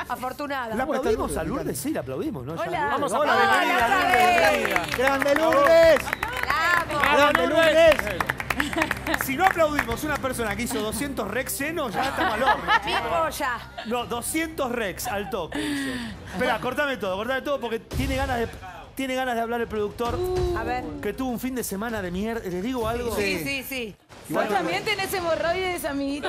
Afortunada. ¿La aplaudimos a Lourdes? Sí, la aplaudimos, ¿no? Hola. Vamos Hola, a bienvenida. ¡Grande Lourdes! ¡Grande Lourdes! Si no aplaudimos a una persona que hizo 200 rex llenos, ya está mal hombre. Mismo ya. No, 200 rex al toque hizo. Espera, cortame todo porque tiene ganas de hablar el productor. A ver. Que tuvo un fin de semana de mierda. ¿Les digo algo? Sí. ¿Vos también tenés hemorroides, amiguito?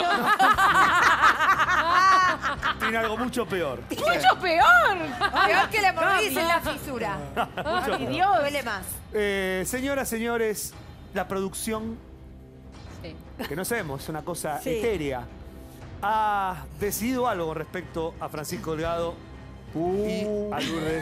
Tiene algo mucho peor. ¡Mucho peor! Peor que la hemorroides en la fisura. ¡Ay, Dios! Duele más. Señoras, señores, la producción, que no sabemos, es una cosa etérea, ha decidido algo respecto a Francisco Delgado y a Lourdes.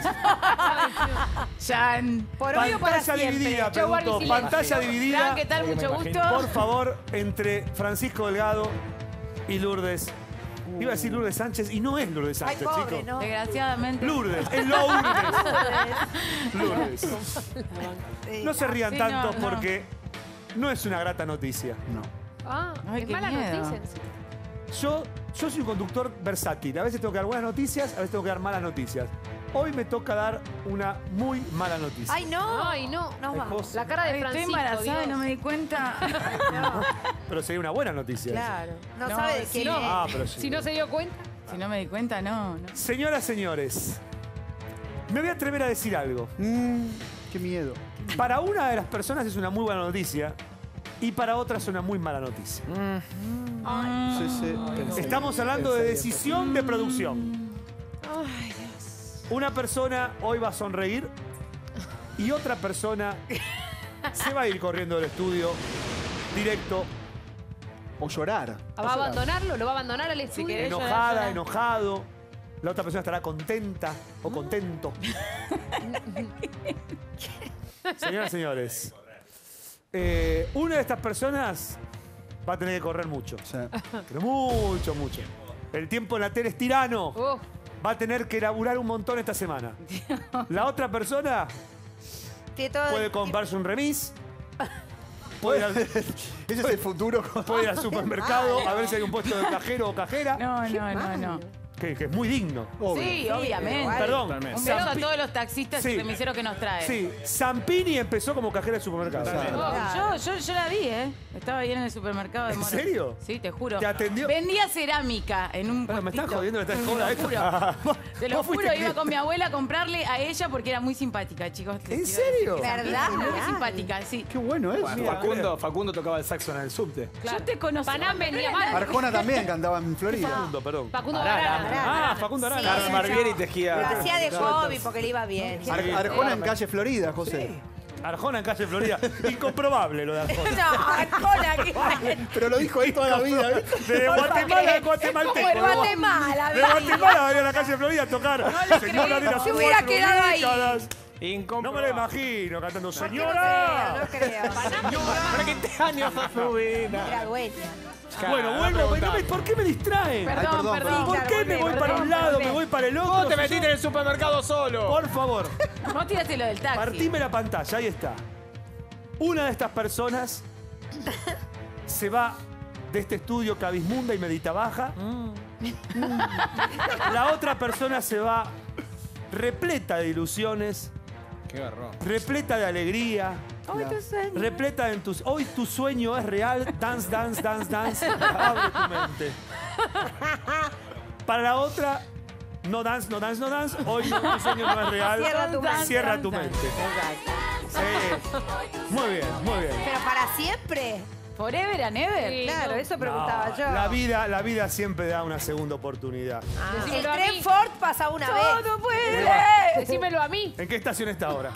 Jan. Por hoy o para Pantalla siempre. dividida, Yo guardo pregunto. silencio. Pantalla dividida. ¿Qué tal? Mucho gusto. Por favor, entre Francisco Delgado y Lourdes. Iba a decir Lourdes Sánchez y no es Lourdes Ay, Sánchez, pobre, chicos. ¿no? Desgraciadamente. Lourdes, es Lourdes. No se rían Sí, tanto no. porque no es una grata noticia. No. Ah, Ay, es qué mala miedo. noticia. Yo soy un conductor versátil. A veces tengo que dar buenas noticias, a veces tengo que dar malas noticias. Hoy me toca dar una muy mala noticia. Ay, no. Ay, no. No va. Esposa. La cara de Ay, estoy Francisco, embarazada y Dios. no me di cuenta. Pero sería una buena noticia. Claro. No, No, sabe de sí. qué. Ah, pero sí. Si no se dio cuenta. Si no me di cuenta, no. Señoras, señores, me voy a atrever a decir algo. ¡Qué miedo! Para una de las personas es una muy buena noticia y para otras es una muy mala noticia. Sí. Estamos hablando de decisión de producción. Ay, Dios. Una persona hoy va a sonreír y otra persona se va a ir corriendo del estudio directo, O llorar. ¿Va a abandonarlo? ¿Lo va a abandonar al estudio? querés enojada, llorar. enojado. La otra persona estará contenta o contento. Señoras y señores, una de estas personas va a tener que correr mucho. Sí. Pero mucho. El tiempo en la tele es tirano. Va a tener que laburar un montón esta semana. La otra persona Tiene todo- puede comprarse un remis. Puede ir al, Ese es el futuro. puede ir al supermercado a ver si hay un puesto de cajero o cajera. No. Que es muy digno. Obvio. Sí, obviamente. igual. Perdón. Un beso a Zampi- todos los taxistas Sí. y remiseros que nos traen. Sí, Zampini empezó como cajera de supermercado. Yo la vi, ¿eh? Estaba ahí en el supermercado de ¿En Mora. serio? Sí, te juro. ¿Te atendió? Vendía cerámica en un Bueno, me están puestito. jodiendo, me están Te lo jodiendo. juro. Te lo ¿Vos fuiste juro, iba cliente? con mi abuela a comprarle a ella porque era muy simpática, chicos. ¿En serio? ¿Verdad? Muy simpática, sí. ¡Qué bueno eso! Facundo tocaba el saxo en el subte. Yo te conocí. Panam venía mal. Arjona también cantaba en Florida. Facundo, perdón. Facundo Arana. Arana. Ah, Facundo Arana. Sí, Carmen Barbieri Lo tejía. hacía de hobby porque le iba bien. Arjona en calle Florida, José. Arjona en calle Florida. Incomprobable lo de Arjona. No, Arjona, qué bueno. Pero lo dijo ahí toda la vida. ¿viste? De Guatemala a guatemalteco. Como el Guatemala, De Guatemala venía a la calle Florida a tocar. Señora de las Se hubiera cuatro quedado ahí. décadas. No me lo Incomprobable. imagino cantando No ¡Señora! creo. ¿Para qué te años a su vida? Era dueña. Bueno, vuelvo. ¿Por qué me distraen? Perdón, Ay, perdón. ¿Por qué me voy para un lado, me voy para el otro? ¿Cómo te Si metiste yo- en el supermercado solo? Por favor, Vos tiraste lo del taxi. partime la pantalla, ahí está. Una de estas personas se va de este estudio cabizmunda y medita baja. La otra persona se va repleta de ilusiones, Qué garrón. repleta de alegría, repleta de entusiasmo. Hoy tu sueño es real. Dance. Abre tu mente. Para la otra, no dance. Hoy tu sueño no es real. Cierra tu mente. Cierra tu mente. Sí. Muy bien. Pero para siempre. Forever and ever. Sí. Claro, eso preguntaba No, yo. la vida siempre da una segunda oportunidad. El Decímelo a tren mí. Ford pasa una vez. Todo puede. Decímelo a mí. ¿En qué estación está ahora?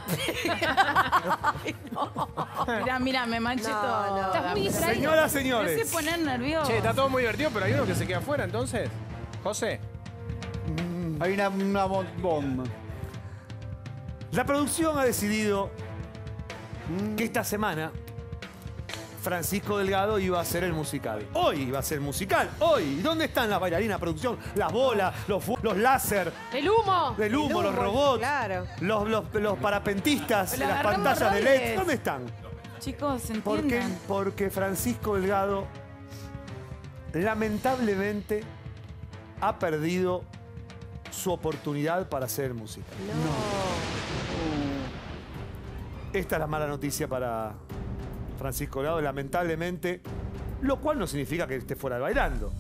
Mira, me manché No, todo. no. Estás muy distraído. Señoras, Me señores. hace poner nervioso. Che, está todo muy divertido, pero hay uno que se queda afuera, entonces. José. Hay una bomba. La producción ha decidido que esta semana Francisco Delgado iba a hacer el musical. Hoy iba a ser el musical. Hoy. ¿Y dónde están las bailarinas de producción? Las bolas, los láser, El humo. el humo, los robots, Claro. los parapentistas, Pero las agarramos pantallas de roles. LED. ¿Dónde están? Chicos, ¿Por qué? entiendan. Porque Francisco Delgado lamentablemente ha perdido su oportunidad para hacer música. Esta es la mala noticia para Francisco Delgado, lamentablemente, lo cual no significa que esté fuera de bailando.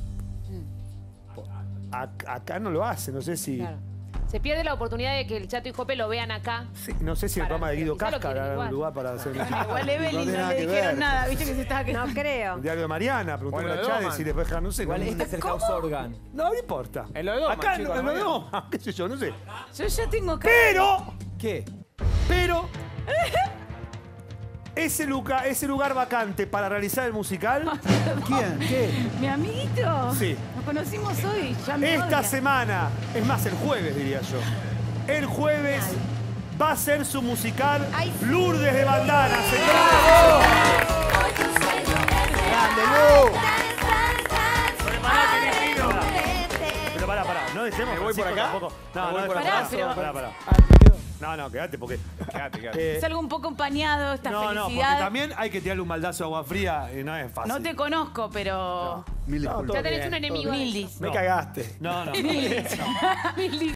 Acá no lo hace, no sé si... Claro. Se pierde la oportunidad de que el Chato y Jope lo vean acá. sí, no sé si el Para- programa de Guido quizá lo Casca quieren era un igual. lugar para hacer música. Igual No Evelyn tiene no nada le que dijeron ver. nada, viste que se estaba No quedando. creo. El diario de Mariana, preguntó Bueno, a de Chávez Doman. y después no sé. Igual no, este es el house organ. no importa. En lo de Doman, Acá chicos, en lo de no Doman, qué sé yo, no sé. Yo ya tengo que... ¿Qué? Pero ese lugar vacante para realizar el musical, ¿Quién? ¿Qué? Mi amiguito. Sí. Nos conocimos hoy. Ya me esta odia. semana, es más, el jueves diría yo. El jueves va a ser su musical Ay, sí. Lourdes de Bandana, señores. ¡Grande, Lu! Pero pará, no dejemos. ¿Me voy por Francisco, acá? tampoco. No, ¿Me voy no, por pará, acá? Pero- pará. Ah, te quedo. No, quédate porque. Quédate. Es algo un poco empañado esta No, porque felicidad. también hay que tirarle un baldazo de agua fría y no es fácil. No te conozco, pero... Mil disculpas. Ya tenés un enemigo. Mildis. No. Me cagaste. No. Mildis.